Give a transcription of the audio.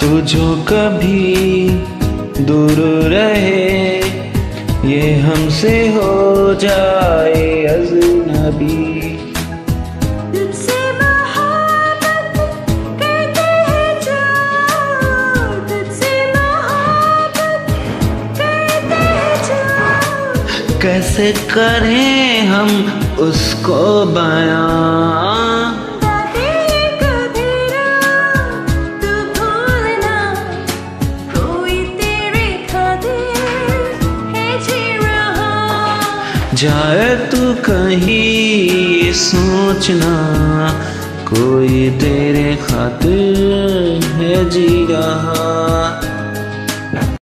तू जो कभी दूर रहे, ये हमसे हो जाए अजनबी। तुझसे मोहब्बत करते हैं जो, तुझसे मोहब्बत करते हैं जो। कैसे करें हम उसको बयां, जाए तू कहीं सोचना, कोई तेरे खातिर है जी रहा।